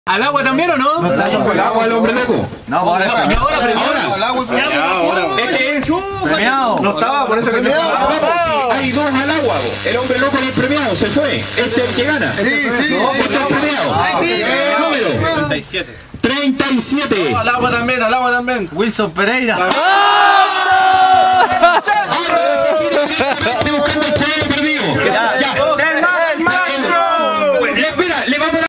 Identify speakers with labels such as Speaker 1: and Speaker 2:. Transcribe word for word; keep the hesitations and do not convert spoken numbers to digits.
Speaker 1: ¿Al agua también o no?
Speaker 2: ¿No está con el agua el hombre loco?
Speaker 3: No, ahora es
Speaker 1: premiado. Ahora premiado.
Speaker 2: Al agua y premiado. Este es
Speaker 3: premiado.
Speaker 2: No estaba, por eso que se hay dos al agua. El hombre loco es el premiado, se fue. Este es el que gana.
Speaker 4: Sí, sí.
Speaker 2: No, este es el premiado. Número
Speaker 5: treinta y siete.
Speaker 2: treinta y siete.
Speaker 5: Al agua también, al agua también.
Speaker 3: Wilson Pereira.
Speaker 5: ¡Ah!